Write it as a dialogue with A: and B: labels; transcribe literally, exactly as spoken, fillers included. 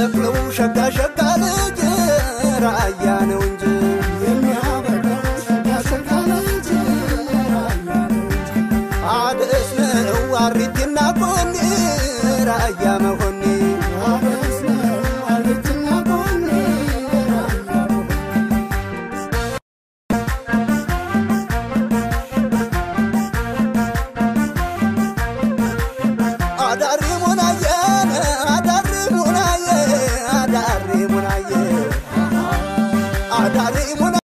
A: የሚያበቅለው ሸጋ ሸጋ ልጅ ራያ ነው እንጂ የሚያበቅለው ሸጋ ሸጋ ልጅ ራያ ነው እንጂ አደስ ነው አሪትና ቆኒ ራያ መሆኒ አደስ ነው አሪትና ቆኒ ራያ አዳሪ ሙናየ አዳሪ ሙናየ አዳሪ ሙናየ አዳሪ ሙና